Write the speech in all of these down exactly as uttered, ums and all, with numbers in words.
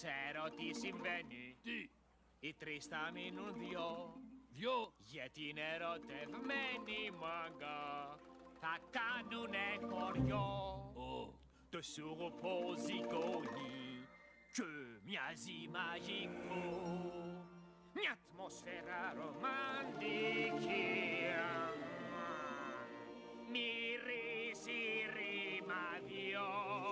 Ξέρω τι συμβαίνει. Τι? Οι τρεις θα μείνουν δυο. Δυο. Γιατί είναι ερωτευμένοι μάγκα. Θα κάνουνε χωριό. Oh. Το σούροπο ζυγώνει και μοιάζει μαγικό. Μια ατμόσφαιρα ρομαντική. Μυρίζει ρημαδιό.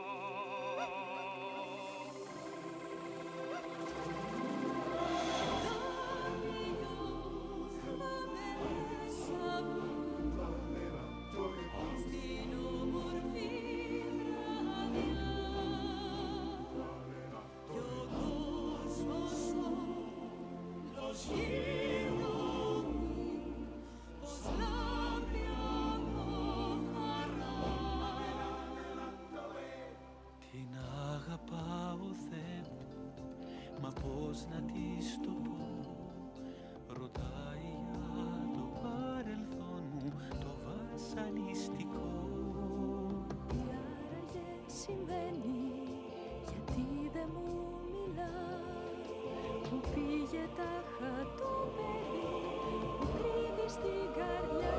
Την αγαπάω Θεέ μου, μα πώς να της το πω. Ρωτάει για το παρελθόν μου το βασανιστικό. Τι άραγε συμβαίνει, γιατί δεν μου μιλά. Που πήγε τάχα το παιδί που κρύβει στην καρδιά.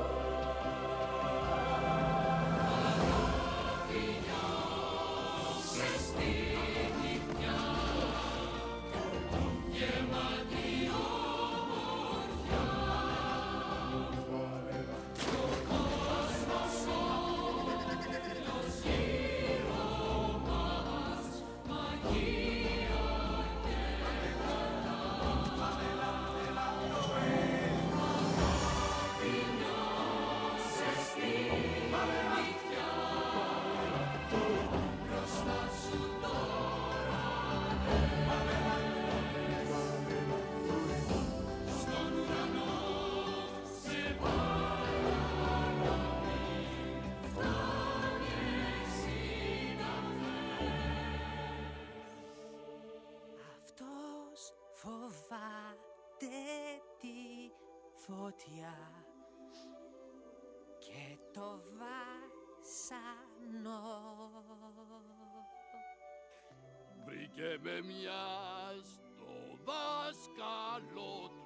Φοβάται τη φωτιά και το βάσανο. Βρήκε με μια στο δάσκαλο του.